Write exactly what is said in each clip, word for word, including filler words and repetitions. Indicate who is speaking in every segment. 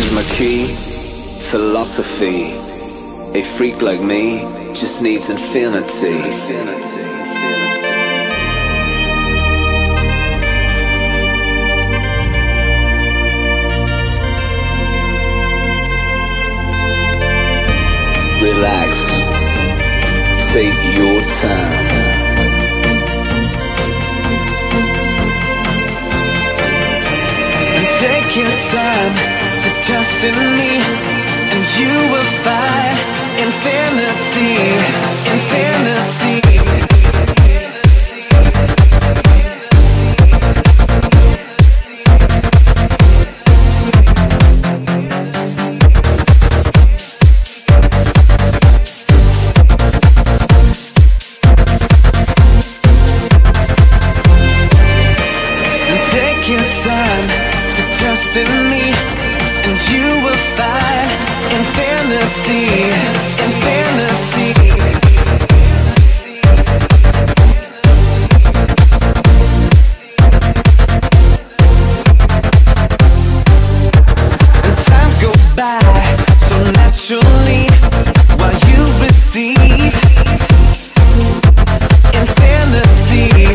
Speaker 1: Here's my key, philosophy. A freak like me just needs infinity. Relax, take your time.
Speaker 2: And take your time to trust in me, and you will find infinity, infinity. Trust in me, and you will find infinity, infinity. And time goes by so naturally while you receive infinity.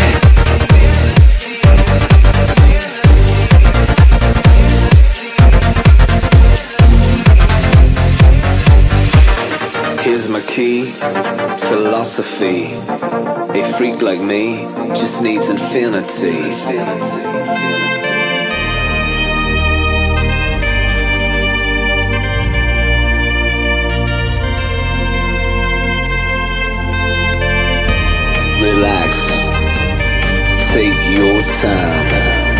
Speaker 1: Here's my key, philosophy. A freak like me just needs infinity. Relax, take your time.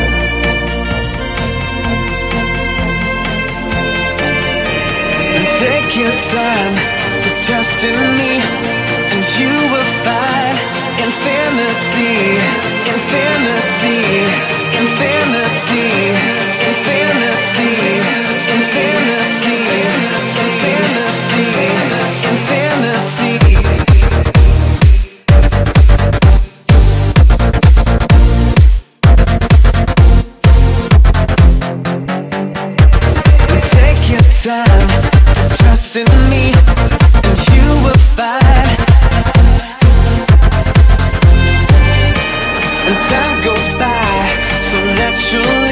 Speaker 2: And take your time to trust in me, and you will find infinity, infinity, infinity, infinity, infinity, infinity, infinity. And take your time to trust in me, and you will find. And time goes by so naturally